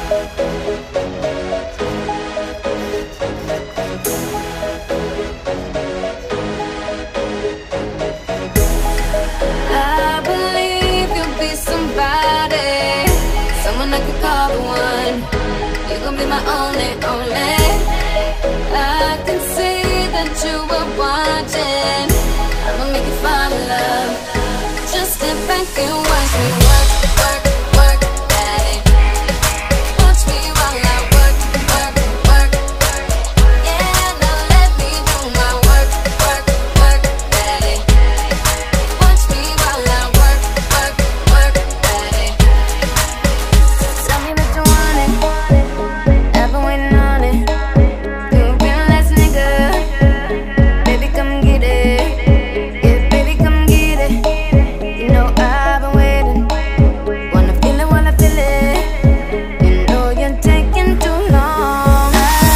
I believe you'll be somebody, someone I could call the one. You're gonna be my only, only. I can see that you were watching. I'ma make you fall in love. Just step back and watch me work, work, work, daddy. Watch me while I work, work, work. Yeah, now let me do my work, work, work, daddy. Watch me while I work, work, work, daddy. Tell me that you want it, I've been waiting on it. You've been last nigga, baby come get it. Yeah, baby come get it. You know I've been waiting, wanna feel it while I feel it. You know you're taking too long.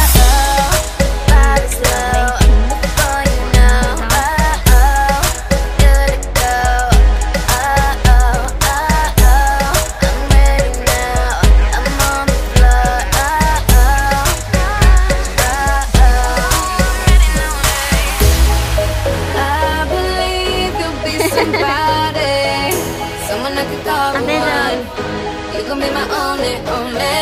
Body slow, before you know. Good to go. I'm ready now, I'm on the floor. I believe you'll be somebody, someone I could call the one. You gon' be my only, only.